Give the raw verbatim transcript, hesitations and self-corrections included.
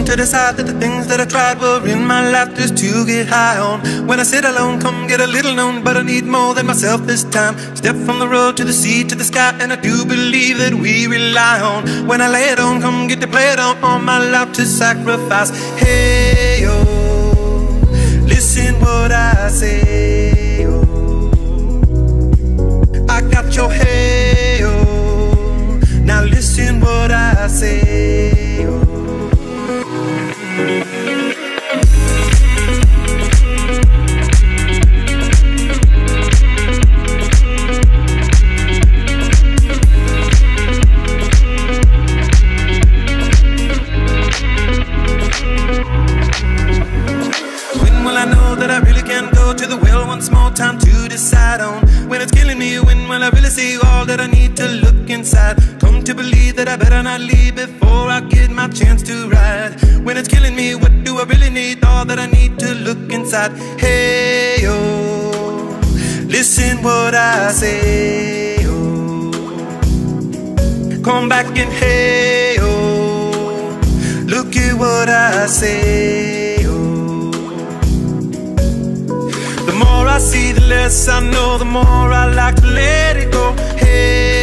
to decide that the things that I tried were in my life just to get high on. When I sit alone, come get a little known, but I need more than myself this time. Step from the road to the sea to the sky, and I do believe that we rely on. When I lay it on, come get to play it on, all my life to sacrifice. Hey, yo, listen what I say, yo. I got your hey, yo. Now listen what I say, yo. When will I know that I really can go to the well once more? Time to decide on. When it's killing me, when will I really see all that I need to look inside? Come to believe that I better not leave before I get my chance to ride. When it's killing me, what do I really need? All that I need to look inside. Hey, yo, listen what I say, yo. Come back and hey, yo, look at what I say, yo. The more I see, the less I know, the more I like to let it go. Hey,